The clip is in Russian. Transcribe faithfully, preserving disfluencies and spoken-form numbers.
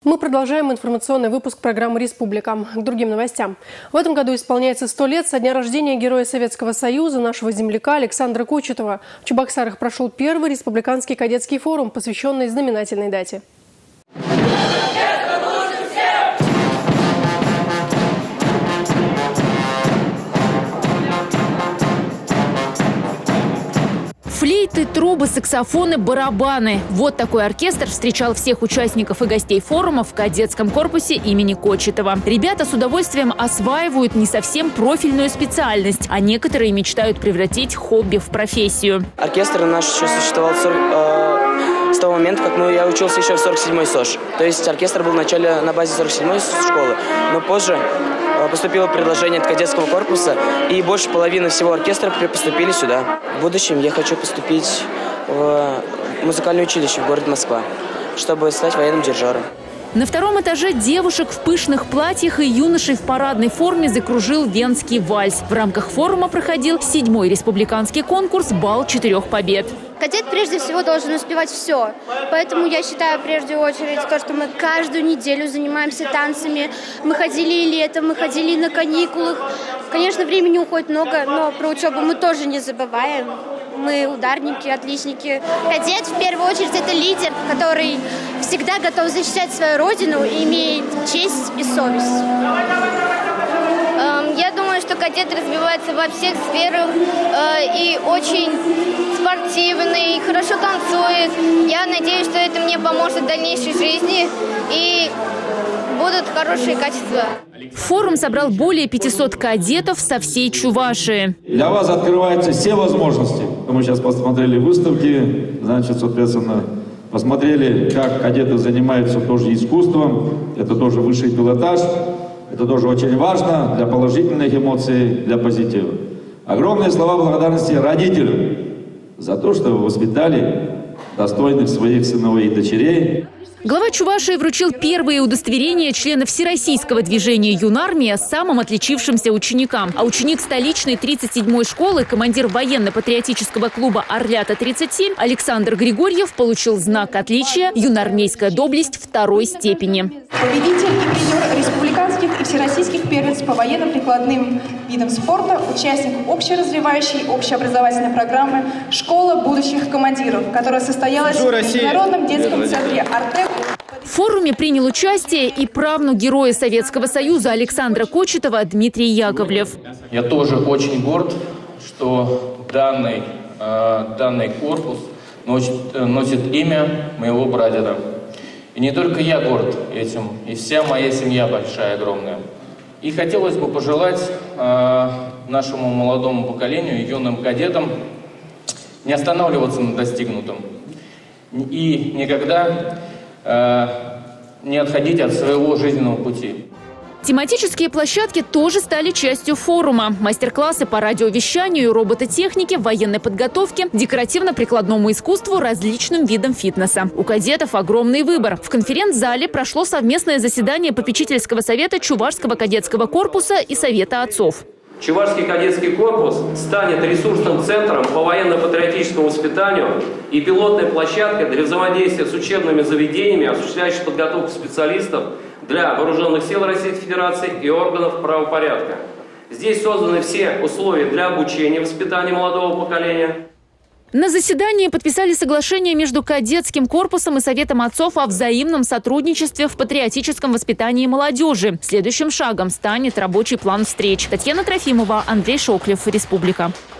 Мы продолжаем информационный выпуск программы «Республика». К другим новостям. В этом году исполняется сто лет со дня рождения Героя Советского Союза, нашего земляка Александра Кочетова. В Чебоксарах прошел первый республиканский кадетский форум, посвященный знаменательной дате. Флейты, трубы, саксофоны, барабаны. Вот такой оркестр встречал всех участников и гостей форума в кадетском корпусе имени Кочетова. Ребята с удовольствием осваивают не совсем профильную специальность, а некоторые мечтают превратить хобби в профессию. Оркестр наш еще существовал э, с того момента, как мы, я учился еще в сорок седьмой СОЖ. То есть оркестр был вначале на базе сорок седьмой школы, но позже поступило предложение от кадетского корпуса, и больше половины всего оркестра поступили сюда. В будущем я хочу поступить в музыкальное училище в город Москва, чтобы стать военным дирижером. На втором этаже девушек в пышных платьях и юношей в парадной форме закружил венский вальс. В рамках форума проходил седьмой республиканский конкурс «Бал четырех побед». Кадет прежде всего должен успевать все. Поэтому я считаю, прежде очередь, то, что мы каждую неделю занимаемся танцами. Мы ходили и летом, мы ходили и на каникулах. Конечно, времени уходит много, но про учебу мы тоже не забываем. Мы ударники, отличники. Кадет, в первую очередь, это лидер, который всегда готов защищать свою родину и имеет честь и совесть. Я думаю, что кадет развивается во всех сферах э, и очень спортивный, хорошо танцует. Я надеюсь, что это мне поможет в дальнейшей жизни и будут хорошие качества. Форум собрал более пятисот кадетов со всей Чувашии. Для вас открываются все возможности. Мы сейчас посмотрели выставки, значит, соответственно, посмотрели, как кадеты занимаются тоже искусством. Это тоже высший пилотаж. Это тоже очень важно для положительных эмоций, для позитива. Огромные слова благодарности родителям за то, что вы воспитали достойных своих сыновей и дочерей. Глава Чувашии вручил первые удостоверения членов Всероссийского движения «Юнармия» самым отличившимся ученикам. А ученик столичной тридцать седьмой школы, командир военно-патриотического клуба «Орлята-тридцать семь» Александр Григорьев получил знак отличия «Юнармейская доблесть второй степени». Победитель и призер республиканских и всероссийских первенств по военно-прикладным видам спорта, участник общеразвивающей общеобразовательной программы «Школа будущих командиров», которая состоялась в Международном детском центре «Артек». В форуме принял участие и правнук Героя Советского Союза Александра Кочетова Дмитрий Яковлев. Я тоже очень горд, что данный, э, данный корпус носит, носит имя моего прадеда. И не только я горд этим, и вся моя семья большая, огромная. И хотелось бы пожелать э, нашему молодому поколению, юным кадетам, не останавливаться на достигнутом. И никогда э, не отходить от своего жизненного пути. Тематические площадки тоже стали частью форума. Мастер-классы по радиовещанию и робототехнике, военной подготовке, декоративно-прикладному искусству, различным видам фитнеса. У кадетов огромный выбор. В конференц-зале прошло совместное заседание попечительского совета Чувашского кадетского корпуса и Совета отцов. Чувашский кадетский корпус станет ресурсным центром по военно-патриотическому воспитанию и пилотной площадкой для взаимодействия с учебными заведениями, осуществляющими подготовку специалистов для вооруженных сил Российской Федерации и органов правопорядка. Здесь созданы все условия для обучения и воспитания молодого поколения. На заседании подписали соглашение между кадетским корпусом и Советом отцов о взаимном сотрудничестве в патриотическом воспитании молодежи. Следующим шагом станет рабочий план встреч. Татьяна Трофимова, Андрей Шоклев, Республика.